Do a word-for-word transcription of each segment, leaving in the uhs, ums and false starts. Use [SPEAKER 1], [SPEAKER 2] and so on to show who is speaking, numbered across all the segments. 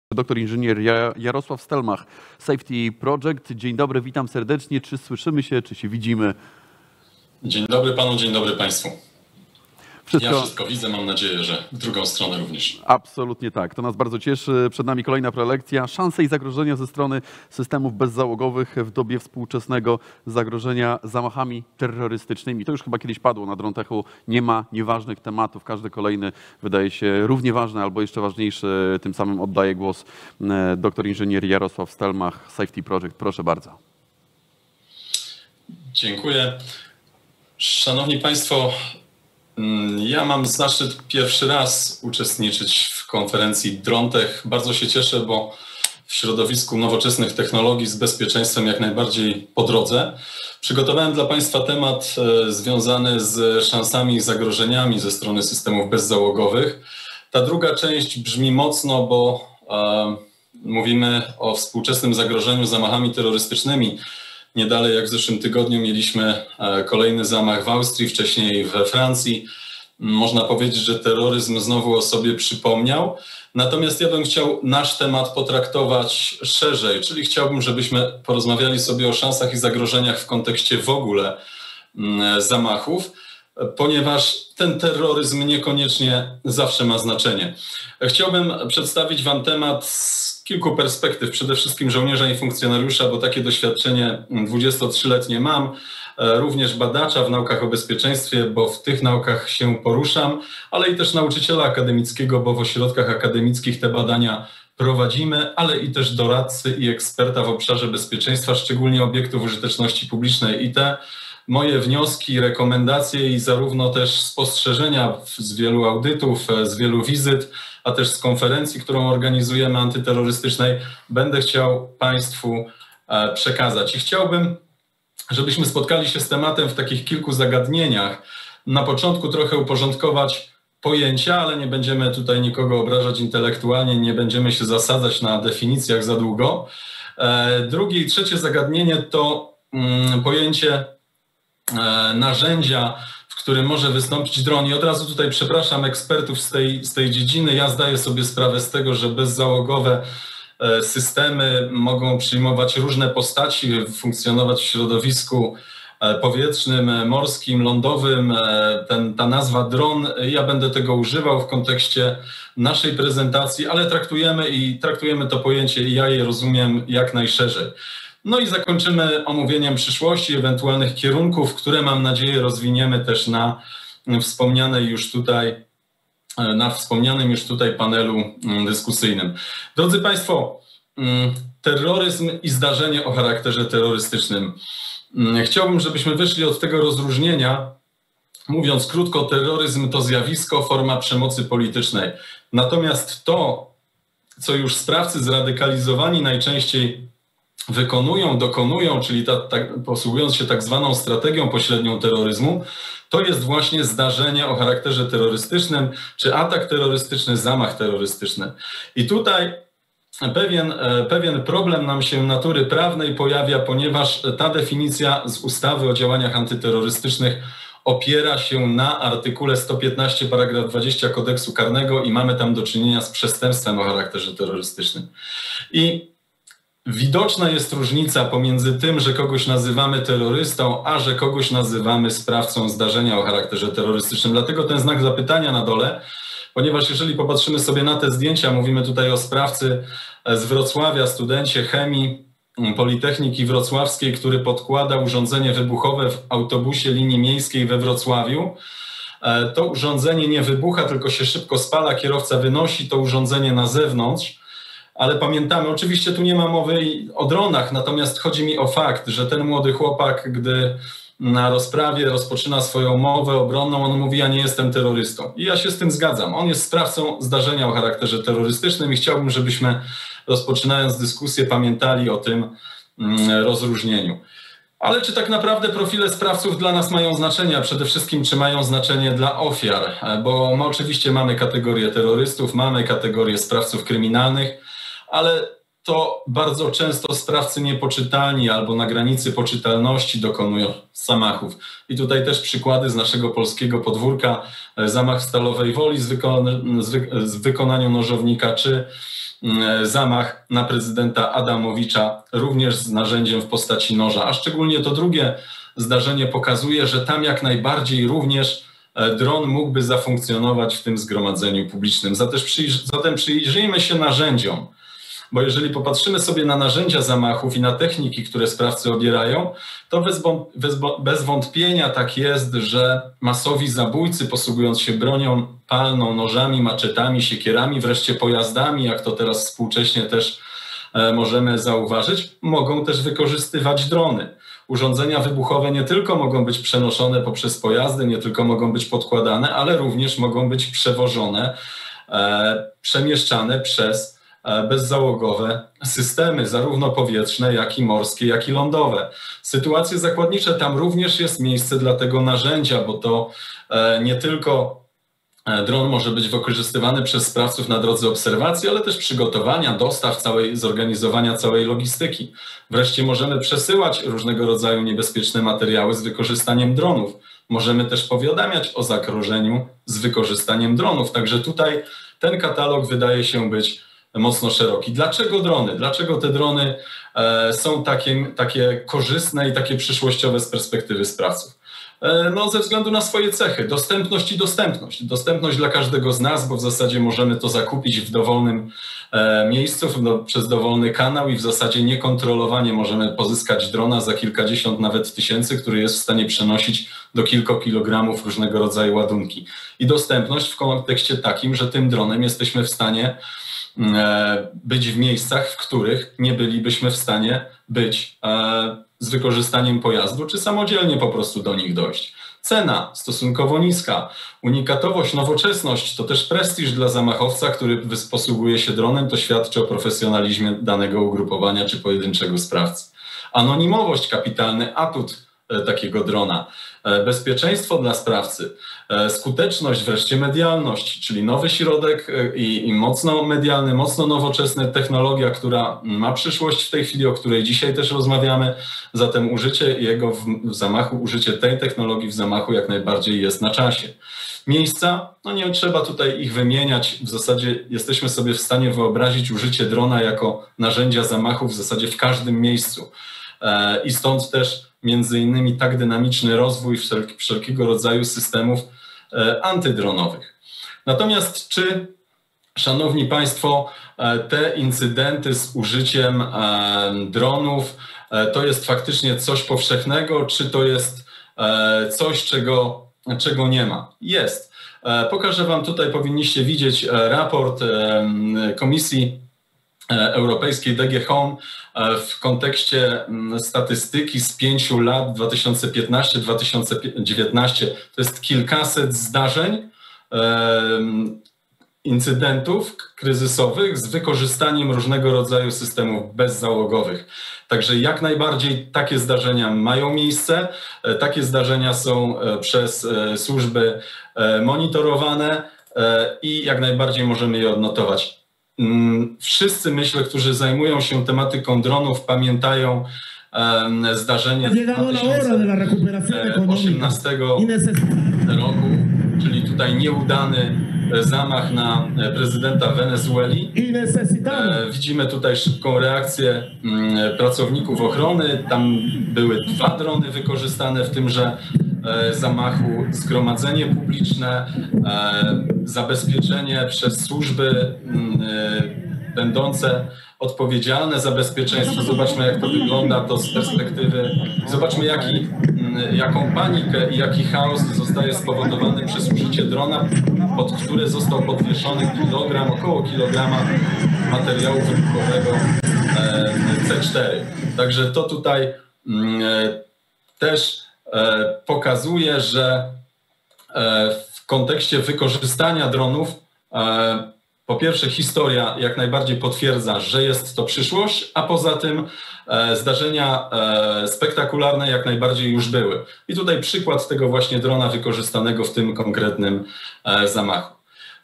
[SPEAKER 1] Doktor inżynier Jarosław Stelmach, Safety Project. Dzień dobry, witam serdecznie. Czy słyszymy się, czy się widzimy?
[SPEAKER 2] Dzień dobry panu, dzień dobry państwu.
[SPEAKER 1] Wszystko...
[SPEAKER 2] Ja wszystko widzę, mam nadzieję, że w drugą stronę również.
[SPEAKER 1] Absolutnie tak, to nas bardzo cieszy. Przed nami kolejna prelekcja. Szanse i zagrożenia ze strony systemów bezzałogowych w dobie współczesnego zagrożenia zamachami terrorystycznymi. To już chyba kiedyś padło na Drontechu. Nie ma nieważnych tematów. Każdy kolejny wydaje się równie ważny albo jeszcze ważniejszy. Tym samym oddaję głos doktor inżynier Jarosław Stelmach, Safety Project. Proszę bardzo.
[SPEAKER 2] Dziękuję. Szanowni państwo, ja mam zaszczyt pierwszy raz uczestniczyć w konferencji Drontech. Bardzo się cieszę, bo w środowisku nowoczesnych technologii z bezpieczeństwem jak najbardziej po drodze. Przygotowałem dla państwa temat związany z szansami i zagrożeniami ze strony systemów bezzałogowych. Ta druga część brzmi mocno, bo e, mówimy o współczesnym zagrożeniu zamachami terrorystycznymi. Nie dalej jak w zeszłym tygodniu mieliśmy kolejny zamach w Austrii, wcześniej we Francji. Można powiedzieć, że terroryzm znowu o sobie przypomniał. Natomiast ja bym chciał nasz temat potraktować szerzej, czyli chciałbym, żebyśmy porozmawiali sobie o szansach i zagrożeniach w kontekście w ogóle zamachów, ponieważ ten terroryzm niekoniecznie zawsze ma znaczenie. Chciałbym przedstawić wam temat z kilku perspektyw, przede wszystkim żołnierza i funkcjonariusza, bo takie doświadczenie dwudziestotrzyletnie mam, również badacza w naukach o bezpieczeństwie, bo w tych naukach się poruszam, ale i też nauczyciela akademickiego, bo w ośrodkach akademickich te badania prowadzimy, ale i też doradcy i eksperta w obszarze bezpieczeństwa, szczególnie obiektów użyteczności publicznej. I te moje wnioski, rekomendacje i zarówno też spostrzeżenia z wielu audytów, z wielu wizyt, a też z konferencji, którą organizujemy antyterrorystycznej, będę chciał państwu przekazać. I chciałbym, żebyśmy spotkali się z tematem w takich kilku zagadnieniach. Na początku trochę uporządkować pojęcia, ale nie będziemy tutaj nikogo obrażać intelektualnie, nie będziemy się zasadzać na definicjach za długo. Drugie i trzecie zagadnienie to pojęcie narzędzia, w którym może wystąpić dron. I od razu tutaj przepraszam ekspertów z tej, z tej dziedziny. Ja zdaję sobie sprawę z tego, że bezzałogowe systemy mogą przyjmować różne postaci, funkcjonować w środowisku powietrznym, morskim, lądowym. Ten, ta nazwa dron, ja będę tego używał w kontekście naszej prezentacji, ale traktujemy i traktujemy to pojęcie i ja je rozumiem jak najszerzej. No i zakończymy omówieniem przyszłości, ewentualnych kierunków, które mam nadzieję rozwiniemy też na wspomnianej już tutaj, na wspomnianym już tutaj panelu dyskusyjnym. Drodzy państwo, terroryzm i zdarzenie o charakterze terrorystycznym. Chciałbym, żebyśmy wyszli od tego rozróżnienia. Mówiąc krótko, terroryzm to zjawisko, forma przemocy politycznej. Natomiast to, co już sprawcy zradykalizowani najczęściej wykonują, dokonują, czyli ta, ta, posługując się tak zwaną strategią pośrednią terroryzmu, to jest właśnie zdarzenie o charakterze terrorystycznym, czy atak terrorystyczny, zamach terrorystyczny. I tutaj pewien, pewien problem nam się natury prawnej pojawia, ponieważ ta definicja z ustawy o działaniach antyterrorystycznych opiera się na artykule sto piętnaście paragraf dwadzieścia kodeksu karnego i mamy tam do czynienia z przestępstwem o charakterze terrorystycznym. I widoczna jest różnica pomiędzy tym, że kogoś nazywamy terrorystą, a że kogoś nazywamy sprawcą zdarzenia o charakterze terrorystycznym. Dlatego ten znak zapytania na dole, ponieważ jeżeli popatrzymy sobie na te zdjęcia, mówimy tutaj o sprawcy z Wrocławia, studencie chemii Politechniki Wrocławskiej, który podkłada urządzenie wybuchowe w autobusie linii miejskiej we Wrocławiu. To urządzenie nie wybucha, tylko się szybko spala, kierowca wynosi to urządzenie na zewnątrz. Ale pamiętamy, oczywiście tu nie ma mowy o dronach, natomiast chodzi mi o fakt, że ten młody chłopak, gdy na rozprawie rozpoczyna swoją mowę obronną, on mówi: ja nie jestem terrorystą. I ja się z tym zgadzam. On jest sprawcą zdarzenia o charakterze terrorystycznym i chciałbym, żebyśmy rozpoczynając dyskusję pamiętali o tym rozróżnieniu. Ale czy tak naprawdę profile sprawców dla nas mają znaczenie, a przede wszystkim czy mają znaczenie dla ofiar? Bo my oczywiście mamy kategorię terrorystów, mamy kategorię sprawców kryminalnych, ale to bardzo często sprawcy niepoczytalni albo na granicy poczytalności dokonują zamachów. I tutaj też przykłady z naszego polskiego podwórka, zamach w Stalowej Woli z, wykon z, wy z wykonaniu nożownika, czy zamach na prezydenta Adamowicza również z narzędziem w postaci noża. A szczególnie to drugie zdarzenie pokazuje, że tam jak najbardziej również dron mógłby zafunkcjonować w tym zgromadzeniu publicznym. Zatem, przyjrz zatem przyjrzyjmy się narzędziom. Bo jeżeli popatrzymy sobie na narzędzia zamachów i na techniki, które sprawcy obierają, to bez, bez, bez wątpienia tak jest, że masowi zabójcy, posługując się bronią palną, nożami, maczetami, siekierami, wreszcie pojazdami, jak to teraz współcześnie też e, możemy zauważyć, mogą też wykorzystywać drony. Urządzenia wybuchowe nie tylko mogą być przenoszone poprzez pojazdy, nie tylko mogą być podkładane, ale również mogą być przewożone, e, przemieszczane przez bezzałogowe systemy, zarówno powietrzne, jak i morskie, jak i lądowe. Sytuacje zakładnicze, tam również jest miejsce dla tego narzędzia, bo to nie tylko dron może być wykorzystywany przez sprawców na drodze obserwacji, ale też przygotowania, dostaw, całej, zorganizowania całej logistyki. Wreszcie możemy przesyłać różnego rodzaju niebezpieczne materiały z wykorzystaniem dronów. Możemy też powiadamiać o zagrożeniu z wykorzystaniem dronów. Także tutaj ten katalog wydaje się być mocno szeroki. Dlaczego drony? Dlaczego te drony e, są takie, takie korzystne i takie przyszłościowe z perspektywy sprawców? E, no, ze względu na swoje cechy. Dostępność i dostępność. Dostępność dla każdego z nas, bo w zasadzie możemy to zakupić w dowolnym e, miejscu, no, przez dowolny kanał i w zasadzie niekontrolowanie możemy pozyskać drona za kilkadziesiąt nawet tysięcy, który jest w stanie przenosić do kilku kilogramów różnego rodzaju ładunki. I dostępność w kontekście takim, że tym dronem jesteśmy w stanie być w miejscach, w których nie bylibyśmy w stanie być z wykorzystaniem pojazdu, czy samodzielnie po prostu do nich dojść. Cena stosunkowo niska, unikatowość, nowoczesność to też prestiż dla zamachowca, który posługuje się dronem, to świadczy o profesjonalizmie danego ugrupowania czy pojedynczego sprawcy. Anonimowość, kapitalny atut takiego drona. Bezpieczeństwo dla sprawcy, skuteczność, wreszcie medialność, czyli nowy środek i, i mocno medialny, mocno nowoczesny, technologia, która ma przyszłość w tej chwili, o której dzisiaj też rozmawiamy, zatem użycie jego w, w zamachu, użycie tej technologii w zamachu jak najbardziej jest na czasie. Miejsca, no nie trzeba tutaj ich wymieniać, w zasadzie jesteśmy sobie w stanie wyobrazić użycie drona jako narzędzia zamachu w zasadzie w każdym miejscu i stąd też między innymi tak dynamiczny rozwój wszelk wszelkiego rodzaju systemów e, antydronowych. Natomiast czy, szanowni państwo, e, te incydenty z użyciem e, dronów e, to jest faktycznie coś powszechnego, czy to jest e, coś, czego, czego nie ma? Jest. E, pokażę wam tutaj, powinniście widzieć e, raport e, Komisji Europejskiej D G Home w kontekście statystyki z pięciu lat dwa tysiące piętnasty do dwa tysiące dziewiętnastego. To jest kilkaset zdarzeń, incydentów kryzysowych z wykorzystaniem różnego rodzaju systemów bezzałogowych. Także jak najbardziej takie zdarzenia mają miejsce. Takie zdarzenia są przez służby monitorowane i jak najbardziej możemy je odnotować. Wszyscy, myślę, którzy zajmują się tematyką dronów, pamiętają um, zdarzenie z dwa tysiące osiemnastego roku, czyli tutaj nieudany zamach na prezydenta Wenezueli. E, widzimy tutaj szybką reakcję m, pracowników ochrony. Tam były dwa drony wykorzystane w tymże e, zamachu, zgromadzenie publiczne, e, zabezpieczenie przez służby m, e, będące odpowiedzialne za bezpieczeństwo. Zobaczmy, jak to wygląda to z perspektywy. Zobaczmy, jaki, jaką panikę i jaki chaos zostaje spowodowany przez użycie drona, pod które został podwieszony kilogram, około kilograma materiału wybuchowego C cztery. Także to tutaj też pokazuje, że w kontekście wykorzystania dronów po pierwsze, historia jak najbardziej potwierdza, że jest to przyszłość, a poza tym e, zdarzenia e, spektakularne jak najbardziej już były. I tutaj przykład tego właśnie drona wykorzystanego w tym konkretnym e, zamachu.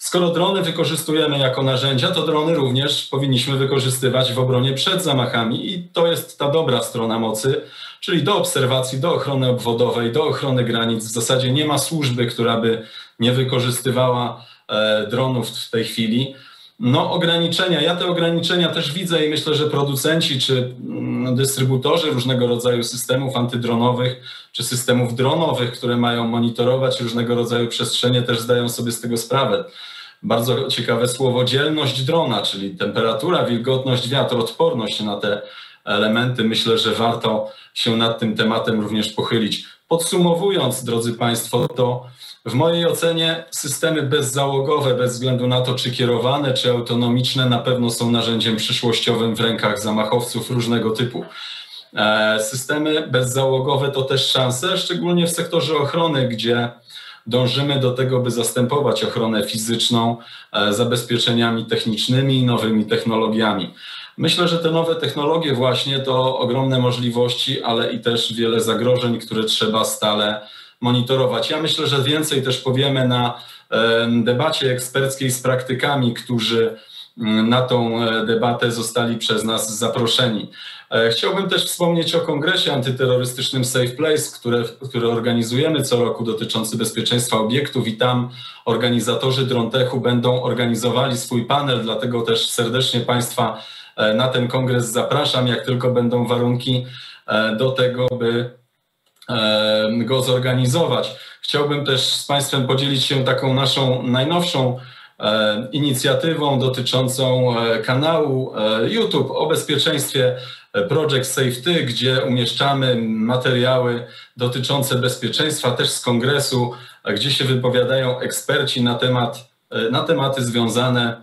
[SPEAKER 2] Skoro drony wykorzystujemy jako narzędzia, to drony również powinniśmy wykorzystywać w obronie przed zamachami i to jest ta dobra strona mocy, czyli do obserwacji, do ochrony obwodowej, do ochrony granic. W zasadzie nie ma służby, która by nie wykorzystywała e, dronów w tej chwili. No ograniczenia, ja te ograniczenia też widzę i myślę, że producenci czy mm, dystrybutorzy różnego rodzaju systemów antydronowych czy systemów dronowych, które mają monitorować różnego rodzaju przestrzenie, też zdają sobie z tego sprawę. Bardzo ciekawe słowo dzielność drona, czyli temperatura, wilgotność, wiatr, odporność na te elementy. Myślę, że warto się nad tym tematem również pochylić. Podsumowując, drodzy Państwo, to w mojej ocenie systemy bezzałogowe, bez względu na to, czy kierowane, czy autonomiczne, na pewno są narzędziem przyszłościowym w rękach zamachowców różnego typu. Systemy bezzałogowe to też szanse, szczególnie w sektorze ochrony, gdzie dążymy do tego, by zastępować ochronę fizyczną zabezpieczeniami technicznymi i nowymi technologiami. Myślę, że te nowe technologie właśnie to ogromne możliwości, ale i też wiele zagrożeń, które trzeba stale monitorować. Ja myślę, że więcej też powiemy na debacie eksperckiej z praktykami, którzy na tą debatę zostali przez nas zaproszeni. Chciałbym też wspomnieć o kongresie antyterrorystycznym Safe Place, które, który organizujemy co roku, dotyczący bezpieczeństwa obiektów i tam organizatorzy DroneTechu będą organizowali swój panel, dlatego też serdecznie Państwa na ten kongres zapraszam, jak tylko będą warunki do tego, by go zorganizować. Chciałbym też z Państwem podzielić się taką naszą najnowszą inicjatywą dotyczącą kanału YouTube o bezpieczeństwie Project Safety, gdzie umieszczamy materiały dotyczące bezpieczeństwa też z kongresu, gdzie się wypowiadają eksperci na temat, na tematy związane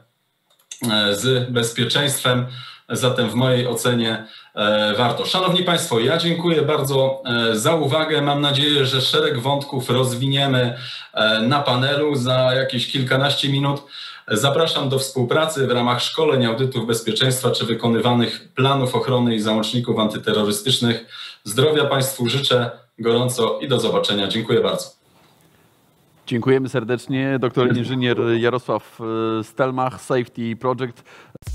[SPEAKER 2] z bezpieczeństwem. Zatem w mojej ocenie warto. Szanowni Państwo, ja dziękuję bardzo za uwagę. Mam nadzieję, że szereg wątków rozwiniemy na panelu za jakieś kilkanaście minut. Zapraszam do współpracy w ramach szkoleń, audytów bezpieczeństwa czy wykonywanych planów ochrony i załączników antyterrorystycznych. Zdrowia Państwu życzę gorąco i do zobaczenia. Dziękuję bardzo.
[SPEAKER 1] Dziękujemy serdecznie. Doktor inżynier Jarosław Stelmach, Safety Project.